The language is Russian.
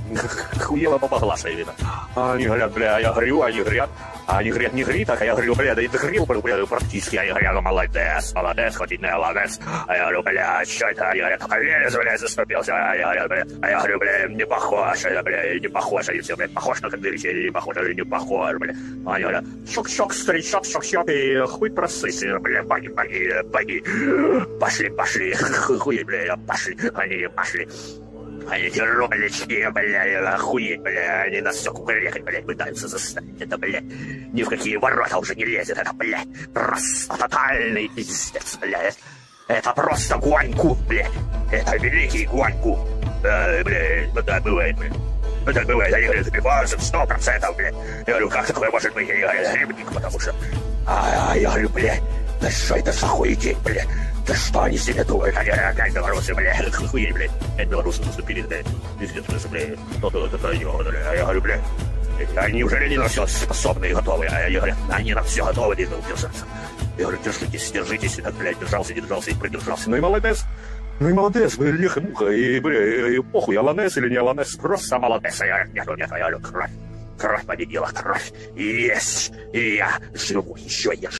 Хуело попогла видно. Они говорят, бля, я говорю, они говорят, не гри, так, а я говорю, бля, да и ты грил, бля, практически, я говорю, молодец, хоть и не молодец, а я говорю, бля, что это, они говорят, колец, бля, заступился, а я говорю, бля, не похож, бля, не похож, они все, бля, похож на кандырича, не похож, не похож, бля, они говорят, шок-шок, старичок, шок-шок, и хуй просыси, бля, баги, пошли, хуй, бля, пошли, они пошли. Они эти ролички, бля, охуеть, бля, они нас все кукарекать, блядь, пытаются заставить. Это, блядь, ни в какие ворота уже не лезет. Это, блядь, просто тотальный пиздец, блядь. Это просто Гуаньку, блядь. Это великий Гуаньку. Блядь, вот так бывает, блядь. Вот так бывает. Они говорят, забиваются 100%, блядь. Я говорю, как такое может быть? Они говорят, грибник, потому что... я говорю, блядь, да что это за охуеть, блядь? Да что они себе думают? Они опять белорусы, блядь, хуй, блядь. Опять белорусы наступили, блядь. Пиздец, блядь. Я говорю, блядь. Неужели они на все способны и готовы? А они говорят, они на все готовы, не держаться. Я говорю, держитесь, так, блядь, держался и продержался. Ну и молодец, вы леха-муха, и, бля, и похуй, аланес или не аланес, просто молодец. Я говорю, кровь победила, кровь, есть, и я живу, еще я